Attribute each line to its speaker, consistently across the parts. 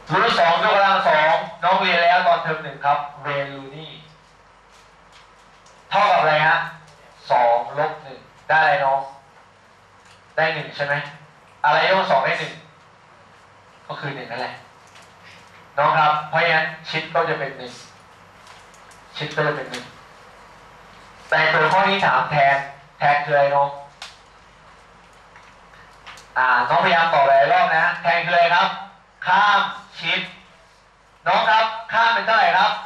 Speaker 1: รูท2ยกกำลัง2น้องเรียนแล้วตอนเทอม1ครับเวลูนี่เท่ากับอะไรฮะ2 ลบ 1ได้อะไรน้องได้1ใช่ไหมอะไรยก2ได้1ก็คือ1นั่นแหละน้องครับเพราะฉะนั้นชิดก็จะเป็น1ชิดก็จะเป็น1แต่ตัวข้อที่3แทนคืออะไรน้องน้องพยายามตอบหลายรอบนะแทนคืออะไรครับข้ามชิดน้องครับข้ามเป็นเท่าไหร่ครับ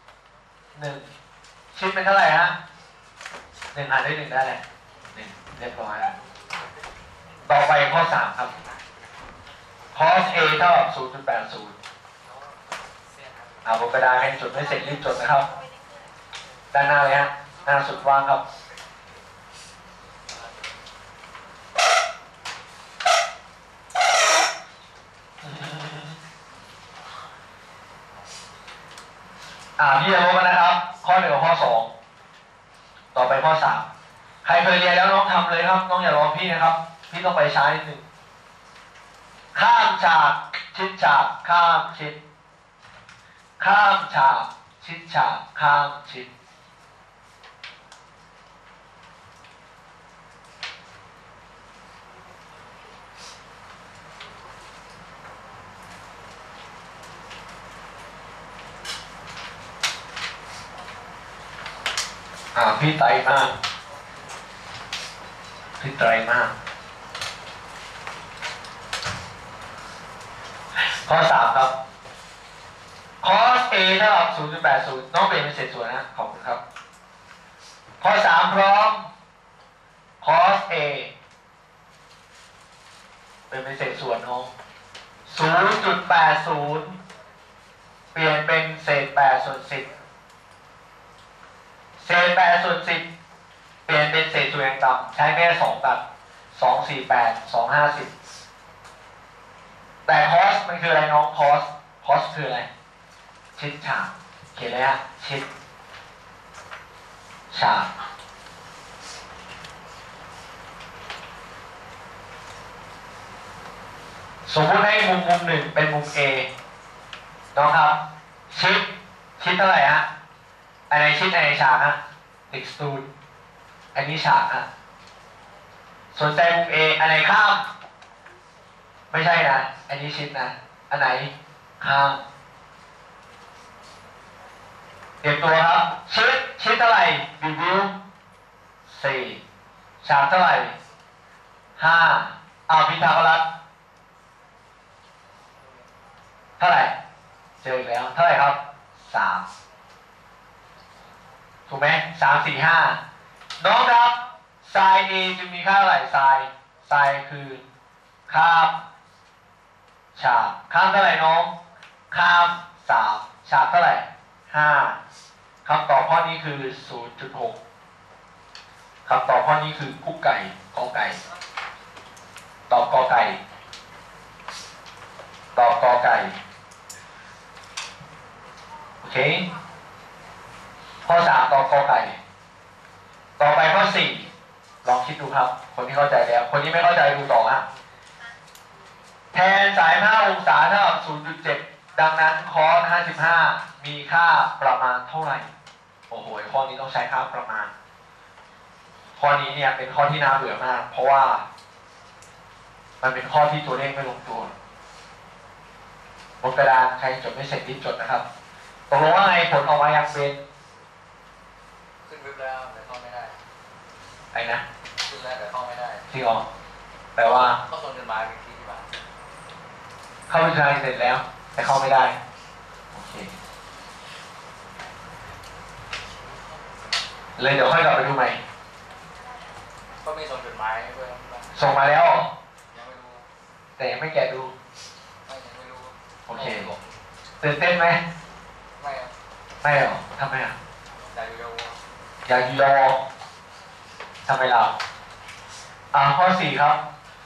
Speaker 1: 1ชิดเป็นเท่าไหร่ฮะ1หารด้วย1ได้แหละ1เรียบร้อยแล้วต่อไปข้อ3ครับ cos a เท่ากับ 0.80 บนกระดาษให้จดไม่เสร็จรีบจดนะครับด้านหน้าเลยฮะหน้าสุดว่างครับพี่จะรู้กันนะครับข้อ1กับข้อ2ต่อไปข้อ3ใครเคยเรียนแล้วน้องทำเลยครับน้องอย่ารอพี่นะครับพี่ต้องไปช้านิดนึงข้ามฉากชิดฉากข้ามชิดข้ามฉากชิดฉากข้ามชิดพี่ไตมากพี่ไตมากข้อ3ครับ cos a เท่ากับ 0.80 น้องเปลี่ยนเป็นเศษส่วนนะขอบคุณครับข้อ3พร้อม cos a เป็นเศษส่วนน้อง 0.80 เปลี่ยนเป็นเศษ8ส่วน10เศษ8ส่วน10เปลี่ยนเป็นเศษส่วนอย่างต่ำใช้แค่2ตัด2 4 8 2 50แต่ cos มันคืออะไรน้อง cos คืออะไรชิดฉากเขียนเลยฮะชิดฉากสมมติให้มุมหนึ่งเป็นมุม A น้องครับชิดเท่าไหร่ฮะอันไหนชิดอันไหนฉากฮะextrude อันนี้ฉากฮะสนใจมุม A อันไหนข้ามไม่ใช่นะอันนี้ชิดนะอันไหนข้ามเตรียมตัวครับชิดเท่าไหร่บิว4ฉากเท่าไหร่5พีทาโกรัสเท่าไหร่เจออีกแล้วเท่าไหร่ครับ3ถูกไหม3 4 5น้องครับไซน์ A จะมีค่าเท่าไหร่ไซน์คือข้ามฉากข้ามเท่าไหร่น้องข้าม3ฉากเท่าไหร่5คำตอบข้อนี้คือ 0.6 คำตอบข้อนี้คือกุ๊กไก่กอไก่ตอบกอไก่ตอบกอไก่โอเคข้อ3ตอบกอไก่ต่อไปข้อ4ลองคิดดูครับคนที่เข้าใจแล้วคนที่ไม่เข้าใจดูต่อฮะแทนสาย5องศาเท่ากับ 0.7 ดังนั้นคอส55มีค่าประมาณเท่าไหร่โอ้โหข้อนี้ต้องใช้ค่าประมาณข้อนี้เนี่ยเป็นข้อที่น่าเบื่อมากเพราะว่ามันเป็นข้อที่ตัวเลขไม่ลงตัวบนกระดานใครจดไม่เสร็จรีบจดนะครับตกลงว่าไงผลออกมาอย่างเป็น
Speaker 2: ขึ้นเว็บแล้วแต่เข้าไม่ได้
Speaker 1: ไอ้นะ
Speaker 2: ขึ้นแล้วแต่เข้าไม่ได้
Speaker 1: จริงเหรอแปลว่า
Speaker 2: เข้าส่งจดหมายไปที่บ้าน
Speaker 1: เข้าบัญชีเสร็จแล้วแต่เข้าไม่ได้โอเคเลยเดี๋ยวค่อยกลับไปดูใหม่
Speaker 2: ก็มีส่งจดหมายเพื่อน
Speaker 1: ส่งมาแล้ว
Speaker 2: ยังไม่รู้
Speaker 1: แต่ยังไม่แกะดู
Speaker 2: ยังไม่รู้
Speaker 1: โอเคตื่นเต้นไหม
Speaker 2: ไม่ครับ
Speaker 1: ไม่หรอทำไมอ่ะ
Speaker 2: อยากอยู่
Speaker 1: รอทำไมเราข้อ4ครับ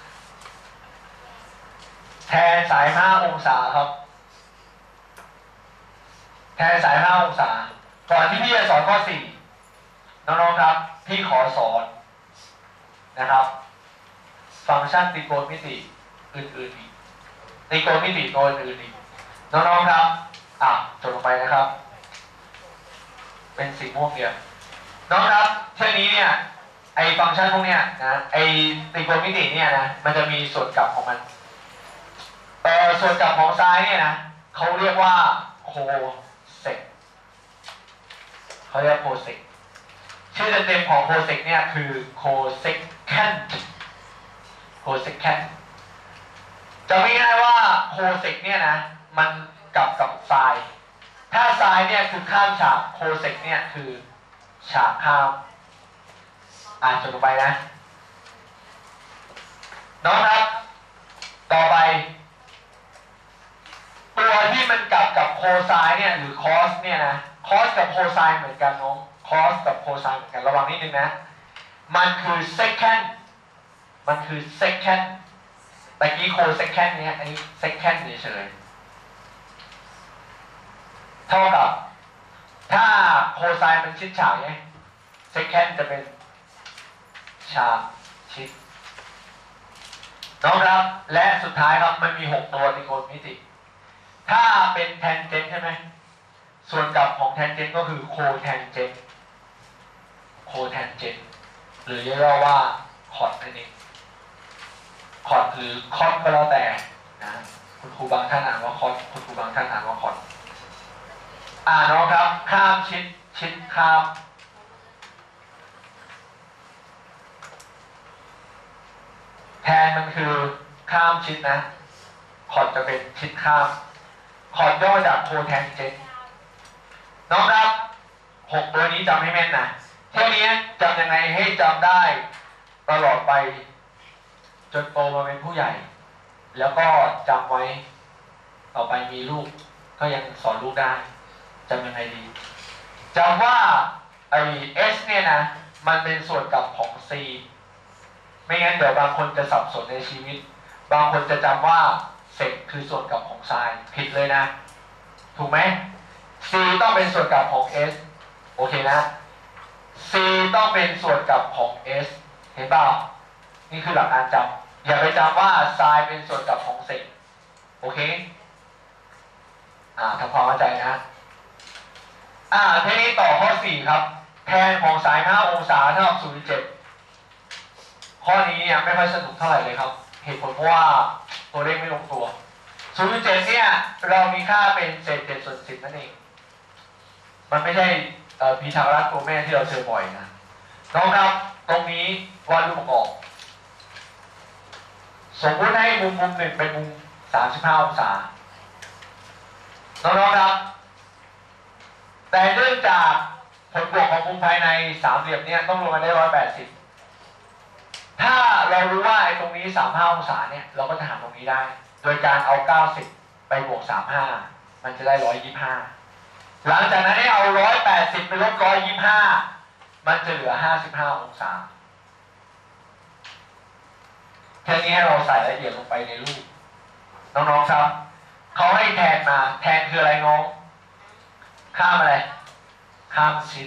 Speaker 1: แทนสาย5องศาครับแทนสาย5องศาก่อนที่พี่จะสอนข้อ4น้องๆครับพี่ขอสอนนะครับฟังก์ชันตรีโกณมิติอื่นๆอีกตรีโกณมิติตัวอื่นๆอีกน้องๆครับจดลงไปนะครับ เป็นสีม่วงเดียวน้องครับเช่นนี้เนี่ยไอฟังก์ชันพวกเนี้ยนะไอตรีโกณมิติเนี่ยนะมันจะมีส่วนกลับของมันส่วนกลับของซ้ายเนี่ยนะเขาเรียกว่าโคเซกเขาเรียกโคเซกชื่อเต็มๆของโคเซกเนี่ยคือโคเซกแคนโคเซกแคนจะไม่ง่ายว่าโคเซกเนี่ยนะมันกลับกับไซน์ถ้าไซน์เนี่ยคือข้ามฉากโคเซกเนี่ยคือฉากข้ามจดลงไปนะน้องครับต่อไปตัวที่มันกลับกับโคไซน์เนี่ยหรือคอสเนี่ยนะคอสกับโคไซน์เหมือนกันน้องคอสกับโคไซน์เหมือนกันระวังนิดนึงนะมันคือเซคแคนมันคือเซคแคนแต่กี้โคเซคแคนเนี่ยอันนี้เซคแคนเฉยๆเท่ากับถ้าโคไซน์มันชิดฉากเนี่ยเซคแคนจะเป็นฉากชิดน้องครับและสุดท้ายครับมันมี6ตัวตรีโกณมิติถ้าเป็นแทนเจนใช่ไหมส่วนกลับของแทนเจนก็คือโคแทนเจนโคแทนเจนหรือเรียกว่าคอร์ดนั่นเองคอร์ดหรือคอร์ดก็แล้วแต่นะคุณครูบางท่านอ่านว่าคอร์ดคุณครูบางท่านอ่านว่าคอร์ดน้องครับข้ามชิดข้ามแทนมันคือข้ามชิดนะคอร์ดจะเป็นชิดข้ามคอร์ดย่อจากโคแทนเจนน้องครับ6ตัวนี้จำให้แม่นนะเท่านี้จำยังไงให้จำได้ตลอดไปจนโตมาเป็นผู้ใหญ่แล้วก็จำไว้ต่อไปมีลูกก็ยังสอนลูกได้จำยังไงดีจำว่าไอ S เนี่ยนะมันเป็นส่วนกลับของ C ไม่งั้นเดี๋ยวบางคนจะสับสนในชีวิตบางคนจะจำว่าเซกคือส่วนกลับของไซน์ผิดเลยนะถูกไหม C ต้องเป็นส่วนกลับของ S โอเคนะ C ต้องเป็นส่วนกลับของ S เห็นเปล่านี่คือหลักการจำอย่าไปจำว่าไซน์เป็นส่วนกลับของเซกโอเคทำความเข้าใจนะทีนี้ต่อข้อ4ครับแทนของสาย5องศาเท่ากับ 0.7 ข้อนี้เนี่ยไม่ค่อยสนุกเท่าไหร่เลยครับเหตุผลเพราะว่าตัวเลขไม่ลงตัว 0.7 เนี่ยเรามีค่าเป็นเศษ7ส่วน10นั่นเองมันไม่ใช่พีทาโกรัสตัวแม่ที่เราเจอบ่อยนะน้องครับตรงนี้วาดรูปประกอบสมมติให้มุมหนึ่งเป็นมุม35องศาน้องๆครับแต่เนื่องจากผลบวกของมุมภายในสามเหลี่ยมเนี่ยต้องรวมกันได้180ถ้าเรารู้ว่าไอ้ตรงนี้35องศาเนี่ยเราก็จะหาตรงนี้ได้โดยการเอา90ไปบวก35มันจะได้125หลังจากนั้นให้เอา180ไปลบ125มันจะเหลือ55องศาแค่นี้ให้เราใส่รายละเอียดลงไปในรูปน้องๆครับเขาให้แทนมาแทนคืออะไรน้องข้ามอะไรข้ามชิด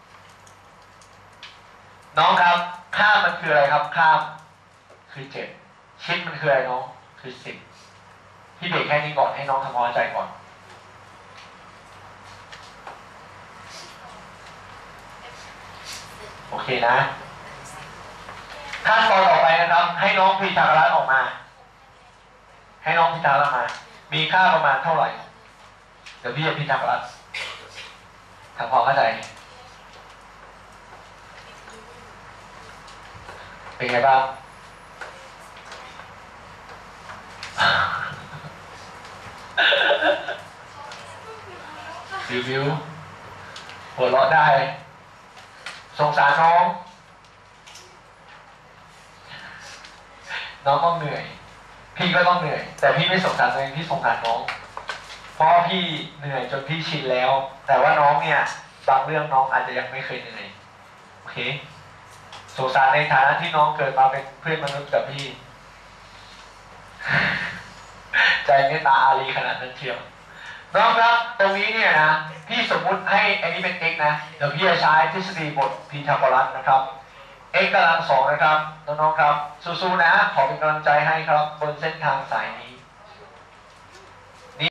Speaker 1: น้องครับข้ามมันคืออะไรครับข้ามคือ7ชิดมันคืออะไรน้องคือ10พี่เบรกแค่นี้ก่อนให้น้องทำความเข้าใจก่อนโอเคนะขั้นตอนต่อไปนะครับให้น้องพีทาโกรัสออกมาให้น้องพีทาโกรัสมามีค่าประมาณเท่าไหร่เดี๋ยวพี่จะพีทาโกรัสทำความเข้าใจเป็นไงบ้างรีวิวหัวเราะได้สงสารน้องต้องเหนื่อยพี่ก็ต้องเหนื่อยแต่พี่ไม่สงสารตัวเองพี่สงสารน้องเพราะพี่เหนื่อยจนพี่ชินแล้วแต่ว่าน้องเนี่ยบางเรื่องน้องอาจจะยังไม่เคยเหนื่อยโอเคสงสารในฐานะที่น้องเกิดมาเป็นเพื่อนมนุษย์กับพี่ ใจเมตตาอารีขนาดนั้นเชียวน้องครับตรงนี้เนี่ยนะพี่สมมุติให้อันนี้เป็น x นะเดี๋ยวพี่จะใช้ทฤษฎีบทพีทาโกรัสนะครับ x กำลัง2นะครับน้องๆครับสู้ๆนะขอเป็นกำลังใจให้ครับบนเส้นทางสายนี้